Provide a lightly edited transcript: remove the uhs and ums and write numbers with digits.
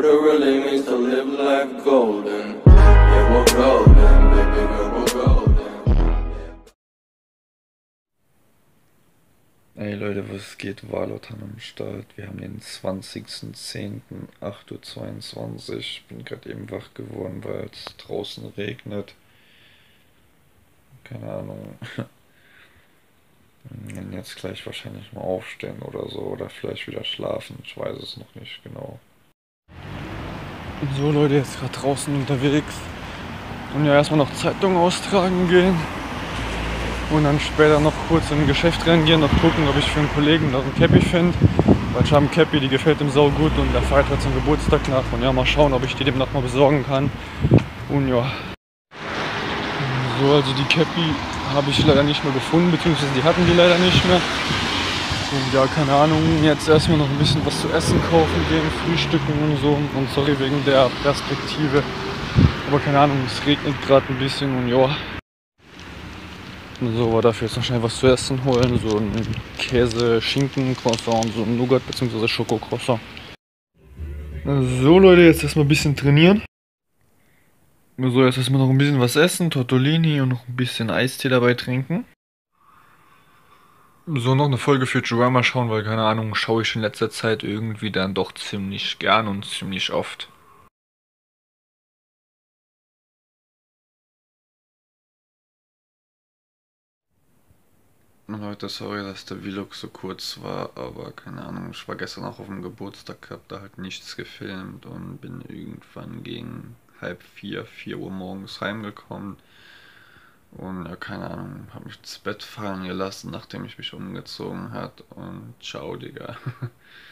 what it really means to live life golden. Yeah, we're golden, baby girl, we're golden. Ey Leute, was geht? Valotan am Start. Wir haben den 20.10., 8:22 Uhr. Ich bin gerade eben wach geworden, weil es draußen regnet. Keine Ahnung. Und jetzt gleich wahrscheinlich mal aufstehen oder so. Oder vielleicht wieder schlafen. Ich weiß es noch nicht genau. So Leute, jetzt gerade draußen unterwegs. Und ja, erstmal noch Zeitung austragen gehen. Und dann später noch kurz in ein Geschäft reingehen, noch gucken, ob ich für einen Kollegen noch ein Cappy finde. Weil ich habe ein Cappy, die gefällt ihm sau gut und der feiert halt zum Geburtstag nach. Und ja, mal schauen, ob ich die dem noch mal besorgen kann. Und ja. So, also die Cappy habe ich leider nicht mehr gefunden, beziehungsweise die hatten die leider nicht mehr. Und ja, keine Ahnung, jetzt erstmal noch ein bisschen was zu essen kaufen gehen, frühstücken und so. Und sorry wegen der Perspektive. Aber keine Ahnung, es regnet gerade ein bisschen und ja. So, aber dafür jetzt noch schnell was zu essen holen. So ein Käse-Schinken-Croissant, so ein Nougat- bzw. Schoko-Croissant. So Leute, jetzt erstmal ein bisschen trainieren. So, jetzt erstmal noch ein bisschen was essen, Tortellini und noch ein bisschen Eistee dabei trinken. So, noch eine Folge für Futurama schauen, weil keine Ahnung, schaue ich in letzter Zeit irgendwie dann doch ziemlich gern und ziemlich oft. Leute, sorry, dass der Vlog so kurz war, aber keine Ahnung, ich war gestern auch auf dem Geburtstag, hab da halt nichts gefilmt und bin irgendwann gegen 3:30, 4 Uhr morgens heimgekommen. Und ja, keine Ahnung, hab mich ins Bett fallen gelassen, nachdem ich mich umgezogen hat und ciao, Digga.